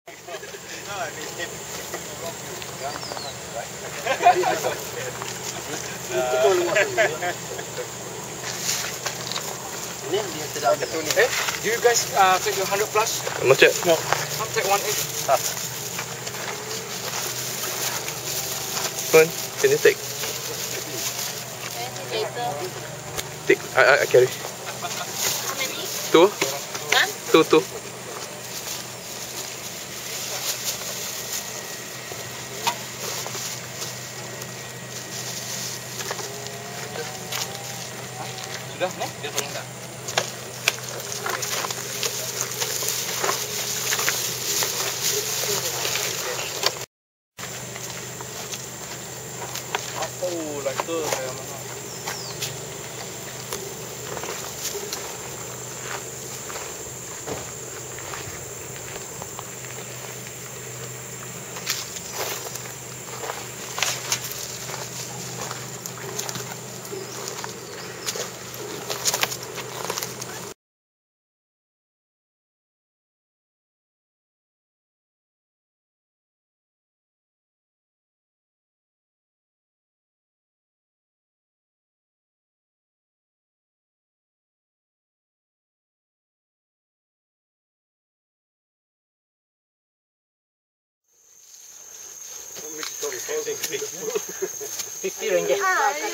Do you guys take your 100 plus? Not yet. No. I'll take 180. Come on, can you take? Take, I carry. How many? 2? Huh? 2. Sudah, nih? Dia tolong tak? Oh, like tu kayak mana? RM50.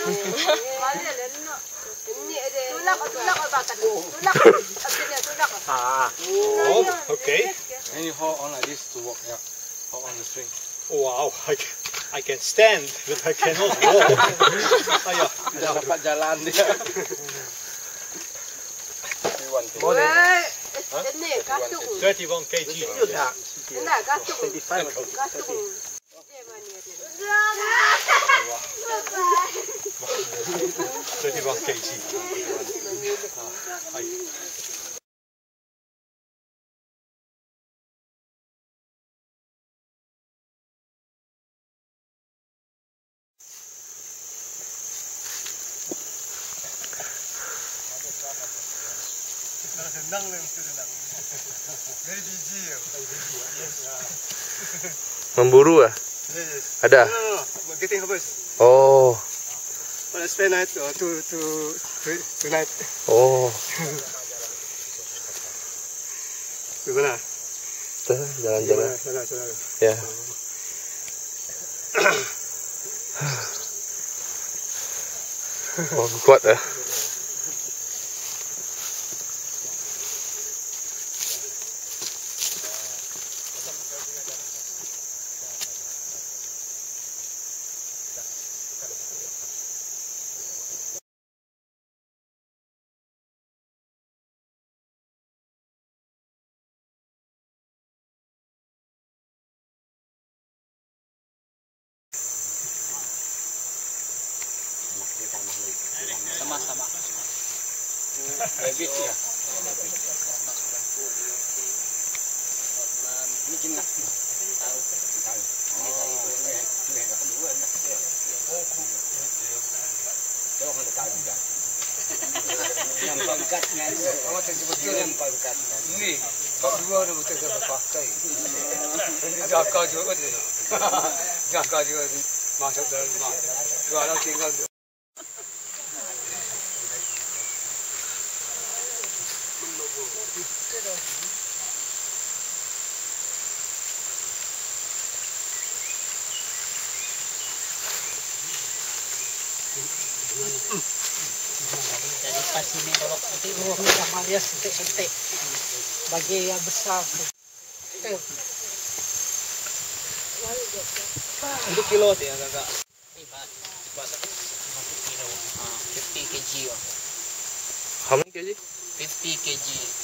Oh, okay. And you hold on like this to walk, yeah. Hold on the string. Wow, I can stand, but I cannot walk. Ayah, Dah dapat jalan dia. boleh. Huh? 31 kg. 31 kg.はい。Senang lah mesti senang. Very busy. Memburu ah? Yes. Ada? No. We're getting harvest. Oh. Well, I spend night tonight. Oh. Gimana? Jalan-jalan. Sana. Ya. Oh, kuat ah. Sama-sama. Rabbit ya. Ini jinak. Tahu. Oh, ini yang kedua nak. Jauh hendak tahu juga. Yang pangkatnya, kamu betul yang pangkatnya. Ini, kau dua dah betul saya pakai. Jaga juga dia. Jaga juga masuk dalam rumah. Dua orang tinggal. Jadi pas ini kalau nanti ruangnya sama dia sentik-sentik bagi yang besar. Untuk kilo ya kakak. 50 kg. How many kg? 50 kg.